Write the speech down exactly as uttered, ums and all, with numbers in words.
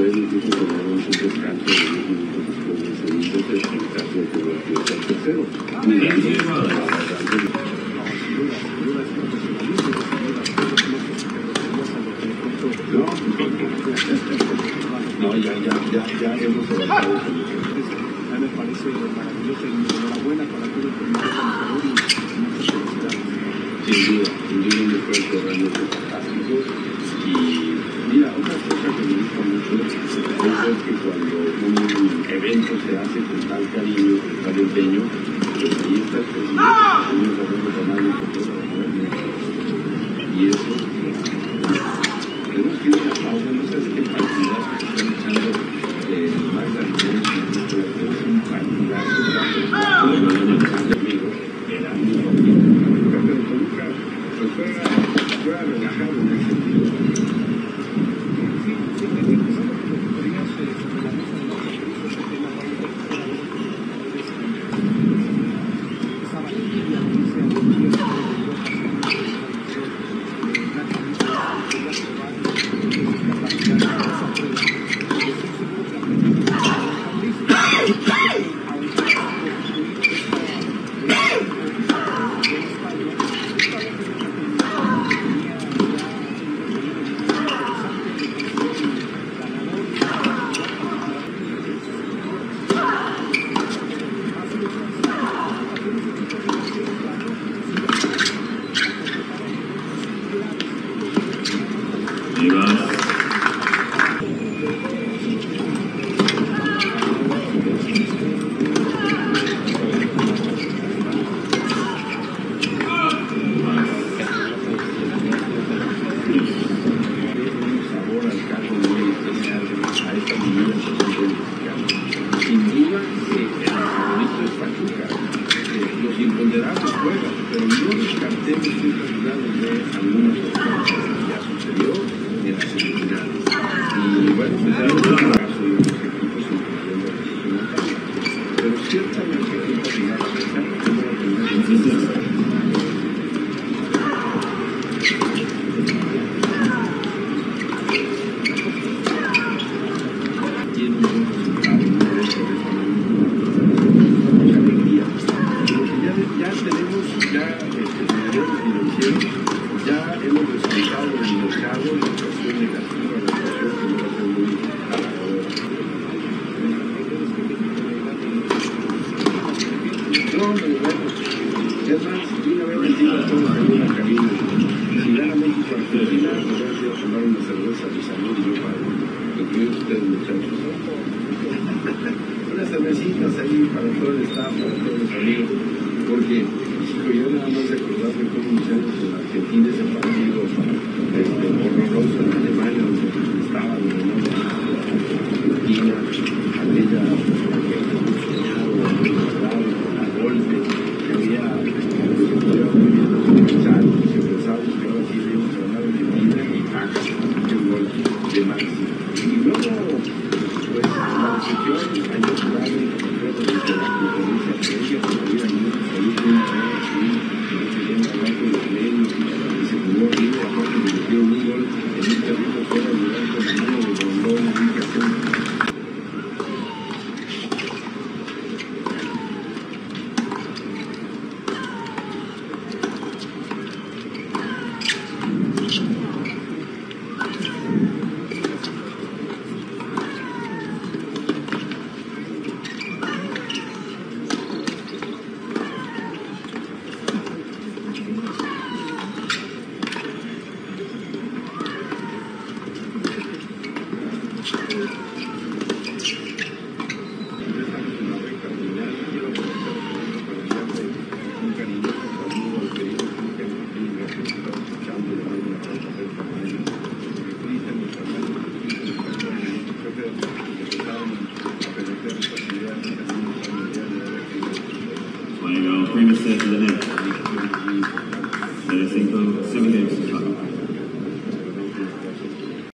pueden incluso tomar un descanso de diez minutos después de ese entonces en caso de que no sea el tercero. No, no, ya, ya, ya, ya hemos avanzado con eso. Ya me parece maravilloso y enhorabuena para todo el comité organizador y muchas felicidades. Sin duda, sin duda un esfuerzo realmente fantástico. Y mira, otra cosa que me gusta mucho es que cuando un evento se hace con tal cariño, con tal empeño, pues ahí está el presidente, el gobierno tomando con todo y eso, tenemos que ir a la pausa, no sabes qué partidas que están echando eh, Magda, Linette, es un partidazo, amigos, era muy bonito, pero nunca, pues fuera, fuera relajado en ese sentido. Sí, sí, me interesó lo que ponías sobre la mesa de los servicios, el tema de la esa valentía que se ha pero no descartemos posibilidades de algunas cosas que ya sucedió en las semifinales. Y bueno, pues ya no es el caso de los equipos incluyendo a los pero ciertamente hay que terminar a pesar de que no va a tener necesidad. Tiene un buen resultado, un buen resultado. Ya tenemos, ya este, modelos financieros, ya hemos resultado en el mercado la situación negativa, la situación que no va a ser muy halagadora. No, hombre, bueno, es más, de una vez les digo a todos en una cabina, si gana México a Argentina, me voy a ir a tomar una cerveza a mi salud y yo pago, incluidos ustedes muchachos. Unas cervecitas ahí para todo el staff, para todos los amigos. Porque yo nada más de acordarme cómo iniciamos en Argentina ese partido este, horroroso en Alemania, donde estaba Argentina, aquella soñado, la golpe, que había muy bien los empresarios, los empresarios que ahora sí le hemos ganado Argentina y Max, qué gol de Max. Y luego, pues, la recepción, hay que jugar desde la conferencia previa, todavía no salir de una hora así, que no se llena hablar con los medios, y se jugó horrible, aparte de meter un gol en un terreno fuera de lugar con la mano de Rondón, ubicación. Bueno, primer set de Linette. De cinco, seven games to